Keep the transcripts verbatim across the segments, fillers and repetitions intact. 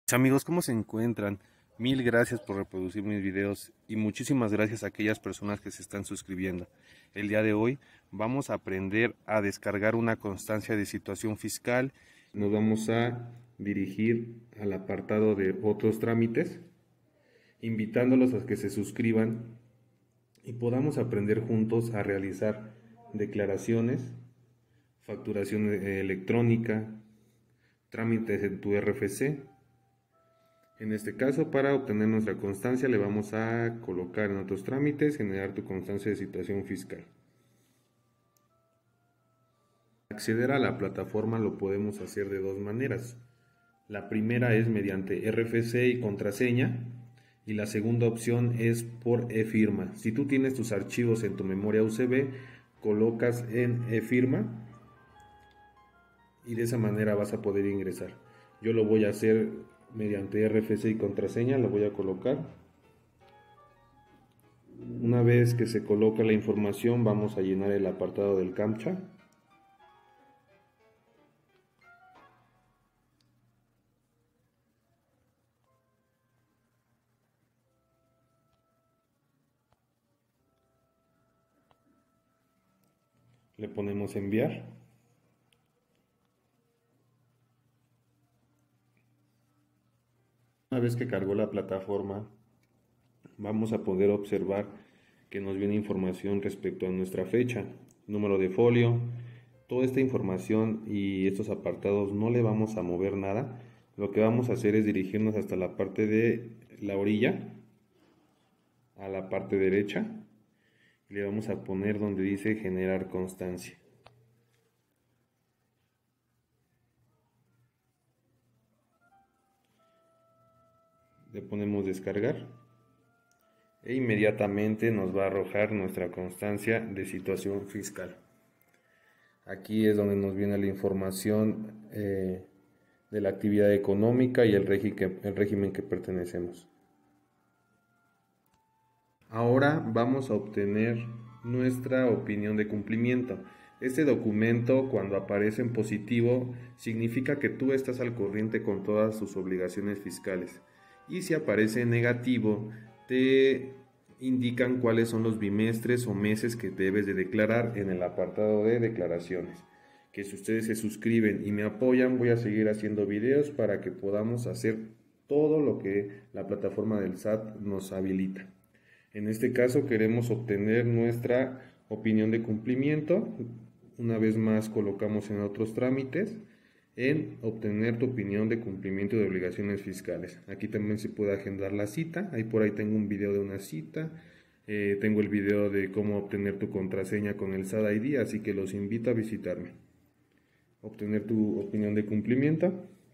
Amigos, ¿cómo se encuentran? Mil gracias por reproducir mis videos y muchísimas gracias a aquellas personas que se están suscribiendo. El día de hoy vamos a aprender a descargar una constancia de situación fiscal. Nos vamos a dirigir al apartado de otros trámites, invitándolos a que se suscriban y podamos aprender juntos a realizar declaraciones, facturación electrónica, trámites en tu R F C. En este caso, para obtener nuestra constancia, le vamos a colocar en otros trámites, generar tu constancia de situación fiscal. Acceder a la plataforma lo podemos hacer de dos maneras. La primera es mediante R F C y contraseña, y la segunda opción es por e-firma. Si tú tienes tus archivos en tu memoria U S B, colocas en e-firma y de esa manera vas a poder ingresar. Yo lo voy a hacer mediante R F C y contraseña, lo voy a colocar. Una vez que se coloca la información, vamos a llenar el apartado del CAPTCHA. Le ponemos enviar. Una vez que cargó la plataforma, vamos a poder observar que nos viene información respecto a nuestra fecha, número de folio. Toda esta información y estos apartados no le vamos a mover nada. Lo que vamos a hacer es dirigirnos hasta la parte de la orilla, a la parte derecha, y le vamos a poner donde dice generar constancia. Le ponemos descargar e inmediatamente nos va a arrojar nuestra constancia de situación fiscal. Aquí es donde nos viene la información eh, de la actividad económica y el, regi que, el régimen que pertenecemos. Ahora vamos a obtener nuestra opinión de cumplimiento. Este documento, cuando aparece en positivo, significa que tú estás al corriente con todas tus obligaciones fiscales. Y si aparece en negativo, te indican cuáles son los bimestres o meses que debes de declarar en el apartado de declaraciones. Que si ustedes se suscriben y me apoyan, voy a seguir haciendo videos para que podamos hacer todo lo que la plataforma del S A T nos habilita. En este caso queremos obtener nuestra opinión de cumplimiento. Una vez más colocamos en otros trámites en obtener tu opinión de cumplimiento de obligaciones fiscales. Aquí también se puede agendar la cita. Ahí por ahí tengo un video de una cita. Eh, tengo el video de cómo obtener tu contraseña con el S A D I D, así que los invito a visitarme. Obtener tu opinión de cumplimiento.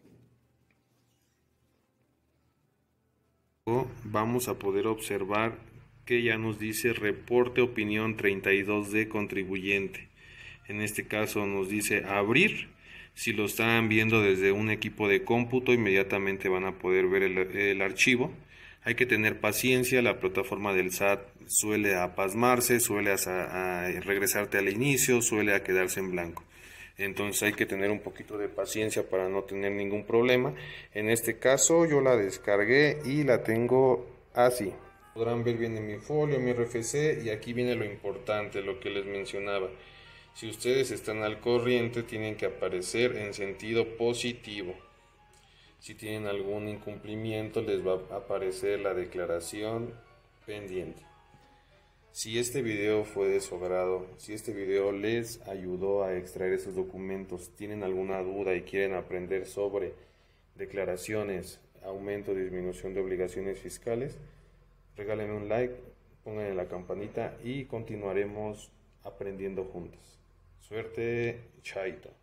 Vamos a poder observar que ya nos dice reporte opinión treinta y dos de contribuyente. En este caso nos dice abrir. Si lo están viendo desde un equipo de cómputo, inmediatamente van a poder ver el, el archivo. Hay que tener paciencia, la plataforma del S A T suele apasmarse, suele a, a regresarte al inicio, suele a quedarse en blanco. Entonces hay que tener un poquito de paciencia para no tener ningún problema. En este caso yo la descargué y la tengo así. Podrán ver bien en mi folio, mi R F C, y aquí viene lo importante, lo que les mencionaba. Si ustedes están al corriente, tienen que aparecer en sentido positivo. Si tienen algún incumplimiento, les va a aparecer la declaración pendiente. Si este video fue de su agrado, si este video les ayudó a extraer esos documentos, tienen alguna duda y quieren aprender sobre declaraciones, aumento o disminución de obligaciones fiscales, regálenme un like, pongan la campanita y continuaremos aprendiendo juntos. Suerte, chaito.